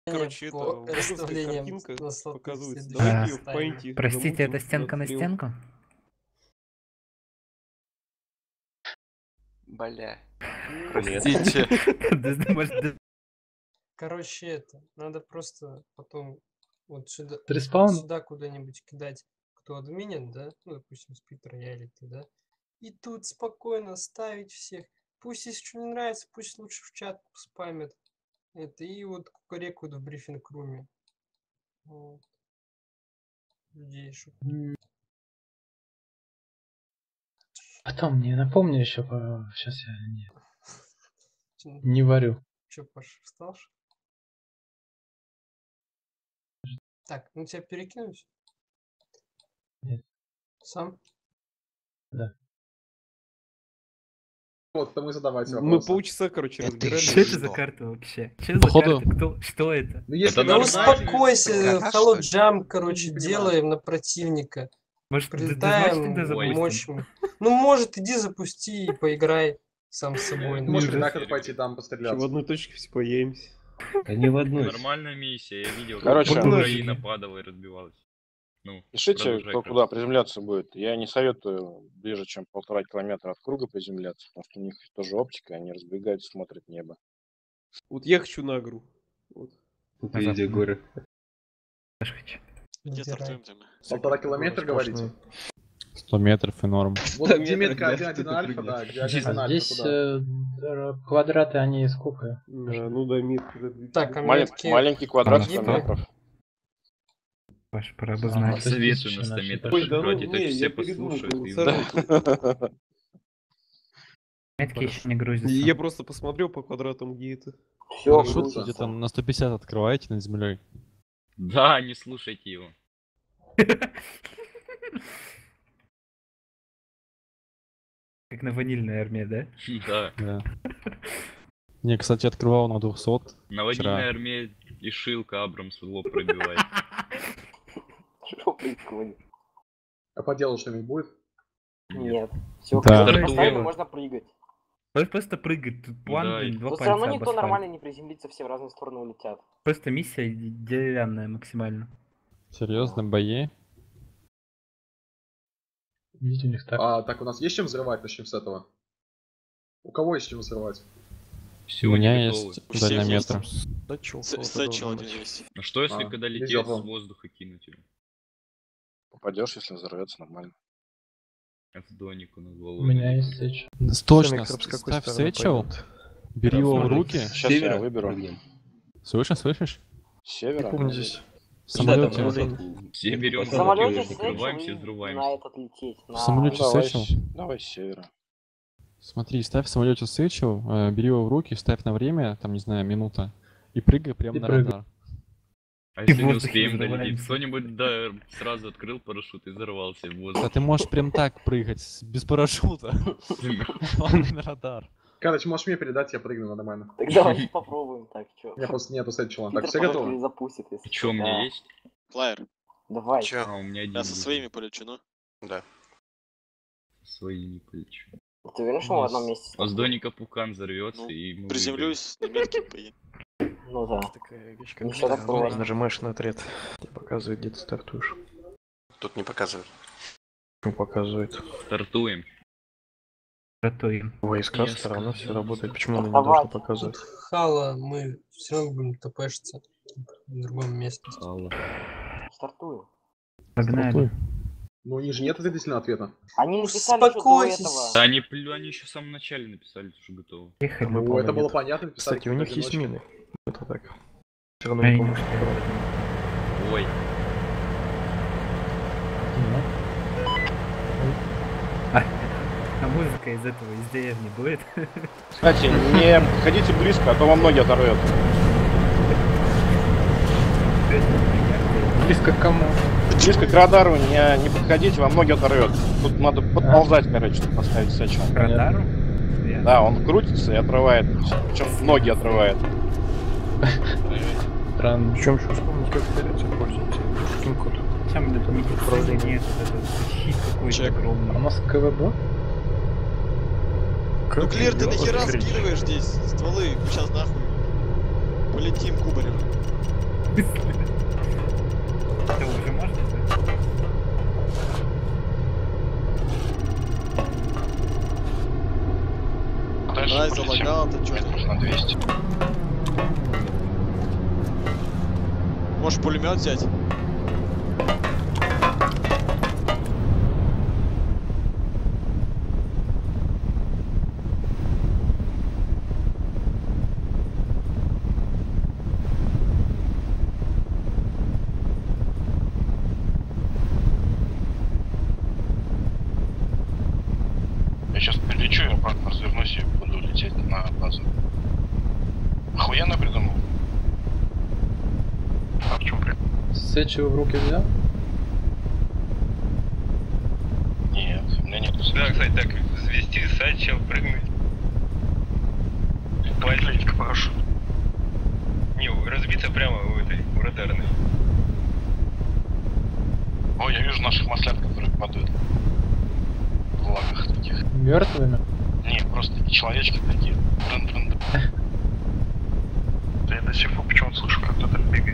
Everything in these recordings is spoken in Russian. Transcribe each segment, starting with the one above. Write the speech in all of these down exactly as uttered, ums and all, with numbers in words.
короче, это по расставлениям картинка на слоты показывается. все Давайте А, ее в паинте Простите, это замутим стенка на отстрел. стенку? Бля. Простите. Да, может, Короче, это, надо просто потом вот сюда, Респаун? сюда куда-нибудь кидать, кто админит, да? Ну, допустим, Спитер, я или ты, да? И тут спокойно ставить всех. Пусть, если что не нравится, пусть лучше в чат спамят. Это и вот кукарекают в брифинг-руме. Вот. Людей, чтоб- Потом мне напомни еще, сейчас я не, Чё- не варю. Чё, Паш, встал? что ли? Так, ну тебя перекинуть? Нет. Сам? Да. Вот, то мы задавайте Мы вопросы. полчаса, короче, Это разбирали. Что это Что? за карта вообще? Что за Походу- карта? Кто? Что это? Ну, если Это Да вы нормально. успокойся, Прикольно, Hello что ли? Jump, короче, Не понимаю. делаем на противника. Может, д- д- Прилетаем, значит, тогда запустим? мощью. Ну, может, иди запусти и поиграй сам с собой. Ты можешь Ниже. так пойти там Ещё в постреляться. одной точке все появимся. Да не в одной. Нормальная миссия, я видел, Короче, как вот Украина мы- падала и разбивалась. Ну, Пишите, продолжай, кто короче. куда приземляться будет. Я не советую ближе, чем полтора километра от круга приземляться, потому что у них тоже оптика, они разбегаются, смотрят небо. Вот я хочу на игру. Вот. Ты иди, Горя. Тоже хочу. Где Выбирай. стартуем-то мы? Полтора километра, говорите? сто метров и норм. Вот Да, где метров, метка да, один один что ты альфа, да, прыгнешь. где один А один альфа, здесь туда. э, р- квадраты, они сколько? А, ну да, мид. Так, а Малень- метки... Маленький квадрат Погибли? сто метров. Паш, пора А, обозначить. Советую на Отлично, сто метров Ой, да ну, брать, это не, все я передумал, послушают. и- сорву. Метки еще не грузятся. Я просто посмотрел по квадратам, где это. Всё, Парашют грузится. где-то на сто пятьдесят открываете над землей. Да, не слушайте его. Как на ванильной армии, да? Да. Да. Не, кстати, открывал на двухсот. На ванильной армии и Шилка Абрамс в лоб пробивает. Что происходит? А по делу что-нибудь будет? Нет. Все, Да. когда поставили, Стартуем. можно прыгать. Просто- Просто прыгать. Тут план, Да, блин, два Но все пальца равно об никто асфальт. нормально не приземлится, все в разные стороны улетят. Просто миссия д- деревянная максимально. Серьезно, бои? Видите, у них так. А, так, у нас есть чем взрывать? Начнем с этого. У кого есть чем взрывать? Все, У меня они есть готовы. всех дальнометр. Сетчел один есть. А что если А, когда везёт лететь с вам. воздуха кинуть его? Попадешь, если взорвется, нормально. В донику на У голову. меня есть сэч. Точно, ставь сэчел, бери его в руки. Сейчас я выберу. Слышишь, слышишь? С севера. В самолете. Все берем В самолете закрываем, все сэчел и взрываемся. на этот лететь. В На... самолете Давай, сэчел. с- давай с севера. Смотри, ставь в самолете сэчел, э, бери его в руки, ставь на время, там, не знаю, минута, и прыгай прямо И на прыгай. радар. А И если в не воздухе успеем долететь? взрываемся. Кто-нибудь, да, сразу открыл парашют и взорвался в Да воздух. ты можешь прям так прыгать, с- без парашюта. Ладно, на радар. Короче, можешь мне передать, я прыгну нормально. Так давайте попробуем, так, чё. У меня просто нету сэчела. Так, Питер все потом готовы? перезапустит, если Что, у да. меня есть? Флайер. Давай. Чё? А, у меня один. Я со есть. своими полечу, ну. Да. Свои не полечу. Ты уверен, что мы в одном месте? А с доника пукан взорвется Ну, и мы Приземлюсь, на метке поедем. Ну да. Такая вещь, Не как всё так просто. нажимаешь на отряд, тебе показывает, где ты стартуешь. Тут не показывают. Ну, показывает. выйдем. Стартуем. Готовим. Войска Я все равно все сказал, работает. что- Почему она не Давай. должна Тут показывать? хала, мы все равно будем тпшиться в другом месте. Алло. Стартуем. Погнали. Ну, у них же нет ответительного ответа. Они написали еще до Успокойтесь. этого. Да они, плю- они еще в самом начале написали, что готовы. Поехали. Мы Ну, это помним. было понятно. написали Кстати, у них есть одиночку. мины. Это так. Все равно Ай. не помню, что Ой, А музыка из этого, из деревни будет? Кстати, не подходите близко, а то вам ноги оторвет. Близко к кому? Близко к радару не, не подходите, вам ноги оторвет. Тут надо подползать, короче, чтобы поставить сэчел. К радару? Да, он крутится и отрывает. Причем ноги отрывает. Странно. Причем еще вспомнить, как стрелять пользуется. Каким кодом? Там нет медицины, нет, вот этот щит какой-то Чек. А у огромный. нас КВБ? Ну, Клир, ты нахера скидываешь здесь стволы? Сейчас нахуй полетим кубарем. смысле? Это уже можно, да? Ай, залагал-то чё? На двести. Можешь пулемет взять? Я сейчас прилечу, я обратно развернусь и буду лететь на базу. Охуенно придумал. А в чем прикол? Сечу в руки взял? Нет, у меня нет. Да, кстати, так, взвести, сачел, прыгнуть. Полететь к парашюту. Не, разбиться прямо в этой, в радарной. Ой, я вижу наших маслят, которые падают. В лагах таких. Мертвыми? Не, просто такие человечки такие. Брын-брын. Да я до сих пор почему-то слышу, как кто-то бегает.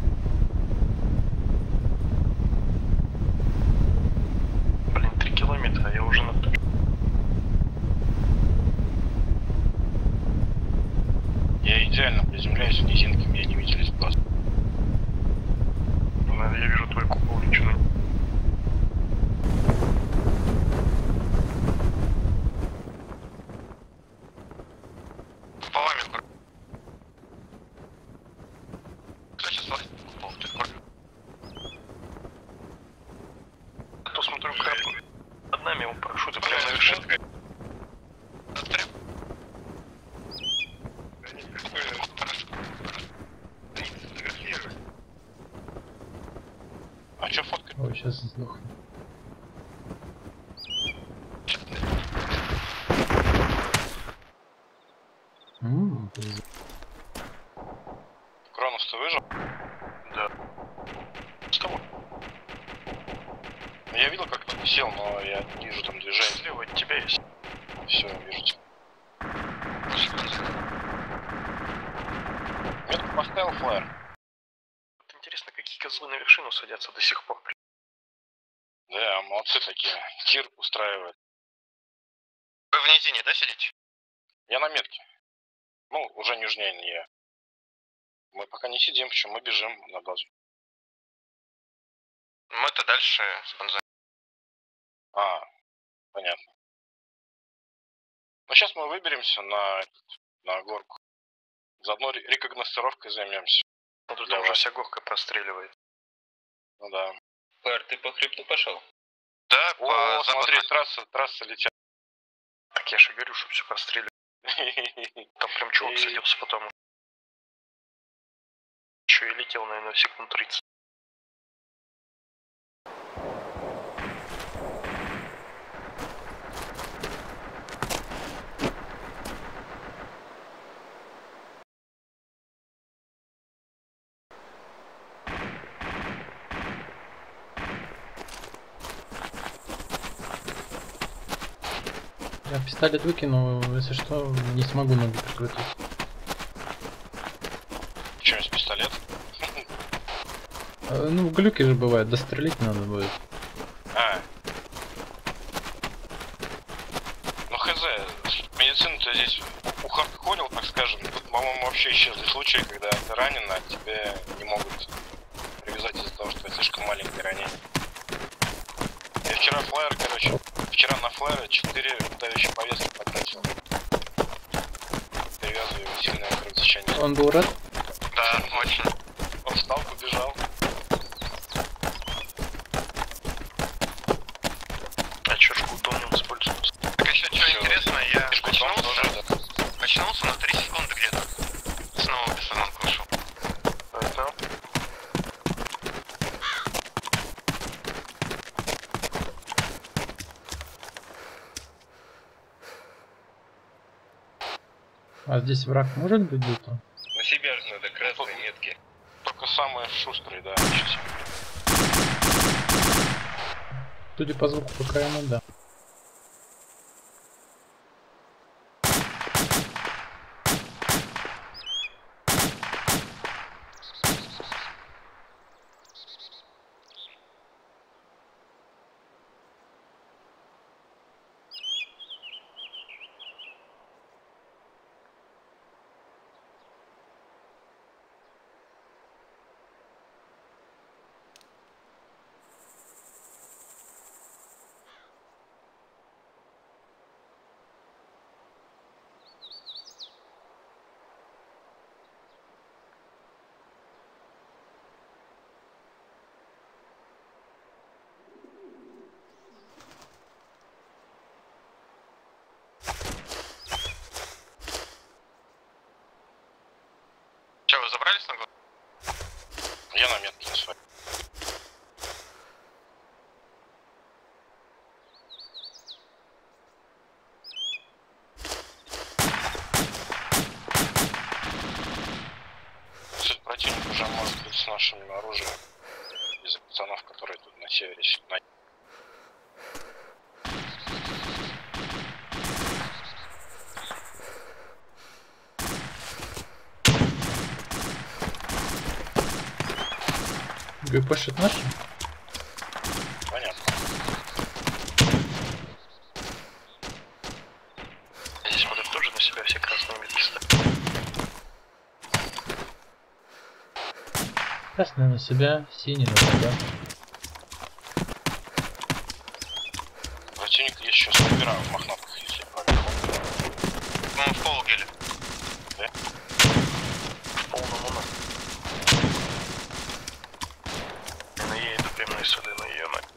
Блин, три километра, я уже на точке. Я идеально приземляюсь в низинке, меня не видели с глаз. Я вижу твой купол, ничего. Полами. Кто сейчас лазит в купол? Ты в А то смотрю, крапу. Над нами его парашюты прямо на вершине. А чё фоткать? Ой, сейчас сдохну. Ммм, Кронос, ты выжил? Да. С тобой. Ну, я видел, как ты сел, но я не вижу там движения. Слева от тебя есть. Все, вижу тебя. Метку поставил флайер. Вот интересно, какие козлы на вершину садятся до сих пор. Да, молодцы такие. Тир устраивает. Вы в низине, да, сидите? Я на метке. Ну, уже южнее нее. Мы пока не сидим, почему мы бежим на базу. Мы-то дальше с бензином. А, понятно. Ну, сейчас мы выберемся на, на горку. Заодно ре- рекогностировкой займемся. Ну, тут Я уже вас. вся горка простреливает. Ну да. Пэр, ты по хребту пошел? Да, О, о, смотри, трасса, трасса летят. Так я же говорю, что все простреливает. Там прям чувак садился потом. Еще и летел, наверное, секунд тридцать. я пистолет выкину, если что, не смогу ноги прикрутить. Чем с пистолет? А, ну, глюки же бывают, дострелить надо будет. А. Ну хз, медицина-то здесь ухардкорил, так скажем. Тут, по-моему, вообще исчезли случаи, когда ты ранен, а тебе не могут привязать из-за того, что это слишком маленькое ранение. Я вчера флайер, короче, вчера на флайере четыре давящие повестки потратил. Перевязываю его сильное кровотечение. Он был рад? Да, очень. Он встал, побежал. А чё жгут он не используется? Так еще что интересно, я очнулся, очнулся на три секунды где-то. Снова без сознанки ушел. Это? А здесь враг может быть где-то? На себя же надо красные метки. Только самые шустрые, да, сейчас. Судя по звуку, пока ему да. Разобрались на глаз? Я на метке не свой. Суть противник уже может быть с нашим оружием. Из-за пацанов, которые тут на севере. На... ГП наш? Понятно. Здесь будут тоже на себя все красные метки ставить. Красный на себя, синий на себя. Противник есть еще снайпера в мохнатках, если я правильно помню. Он в полгеле. Да? В полном ума. На ей иду прямо сюда, на ее мать.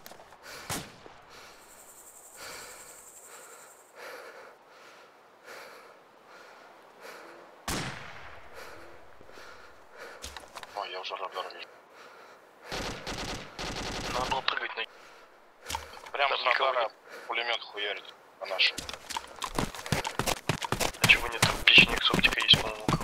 Ой, я уже радар вижу. Надо было прыгать на... Прямо с радара пулемет хуярит по нашему. А чего нет, там печник с оптикой есть, по-моему, у кого?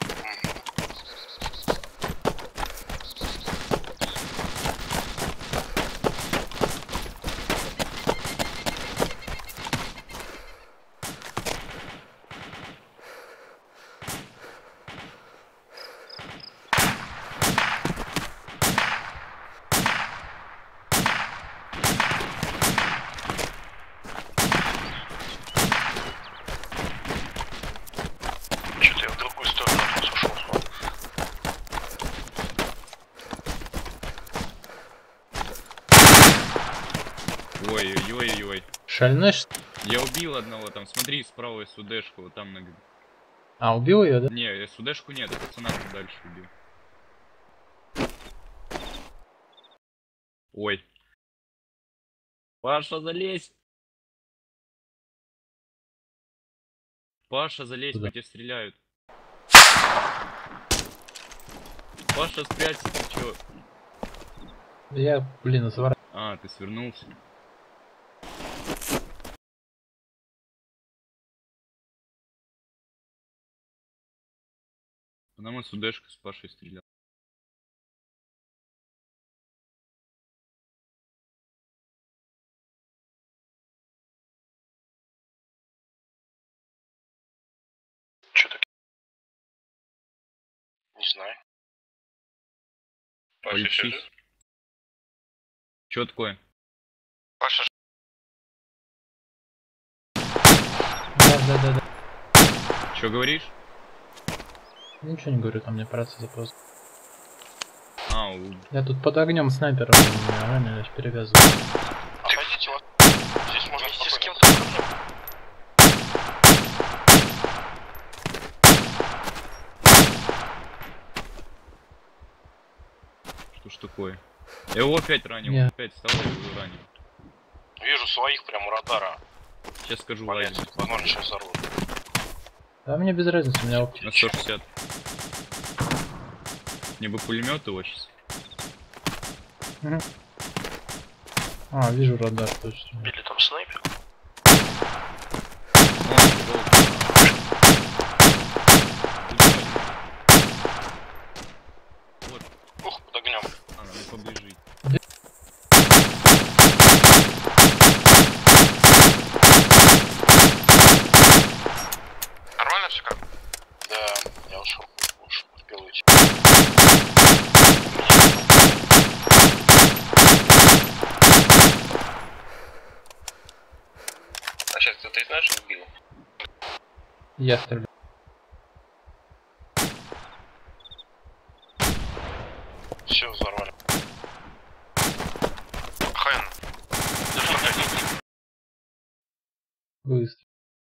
Что-то я в другую сторону от вас ушел. Ой-ой-ой-ой. Шальной что? Я убил одного там, смотри, справа СУДшку, вот там на... А, убил ее, да? Не, СУДшку нет, пацана дальше убил. Ой. Паша, залезь! Паша, залезь, Куда? по тебе стреляют. Паша, спрячься, ты чё? Я, блин, свар... А, ты свернулся. Нам СУДшка с Пашей стрелял. Что так? Не знаю. Паша еще Полечись. жив? Чё такое? Паша ж- Да, да, да, да. Чё говоришь? Ничего не говорю, там мне операция запоздала. А, у... Я тут под огнем снайпера меня ранили, аж перевязываю. Отходите, вот. Здесь можно вместе с кем-то. Что ж такое? Я его опять ранил, Не. он опять встал и его ранил. Вижу своих прям у радара. Сейчас скажу, Блять, лазит. возможно, сейчас взорвут. Да мне без разницы, у меня оптика. На сто шестьдесят. Мне бы пулемет его сейчас. Мгм. А, вижу радар, точно. Или там снайпер? Вот. Ух, под огнем. А, надо поближе. Нормально все как? Да, я ушел. Уж успел уйти. А сейчас кто-то из наших убил? Я стреляю. Все, взорвали. Хэн. Быстро.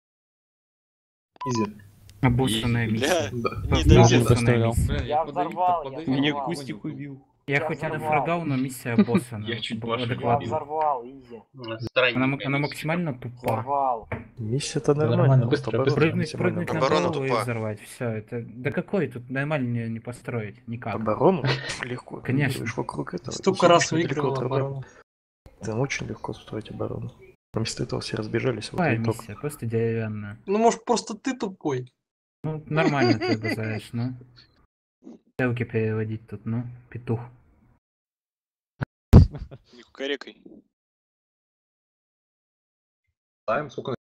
Изи. Обоссанная Есть. миссия. Бля, Да. не Ну, дойдет. обоссанная Пострелял. миссия. Я взорвал, я Меня взорвал. Кустик убил. Я Я хоть и взорвал. нафрагал, но миссия босса. она Я чуть была Пашу Я адекватна. взорвал, изи. Она, ма- она максимально тупа. Взорвал. Миссия-то Нормально, нормально, быстро, наоборот, быстро. Прыгнуть, максимально прыгнуть на оборона. Оборона голову и тупа. взорвать. Все, это. Да какой тут нормально не, не построить? Никак. Оборону легко. Конечно. Ты вокруг этого. Столько и раз сидишь недалеко выигрывал от проблем. оборону. Там очень легко строить оборону. Вместо этого все разбежались, вот Тупая и итог. миссия, просто деревянная. Ну, может, просто ты тупой. Ну, нормально ты обозаешь, ну. Стрелки переводить тут, ну, петух. Не кукарекай. Ставим, сколько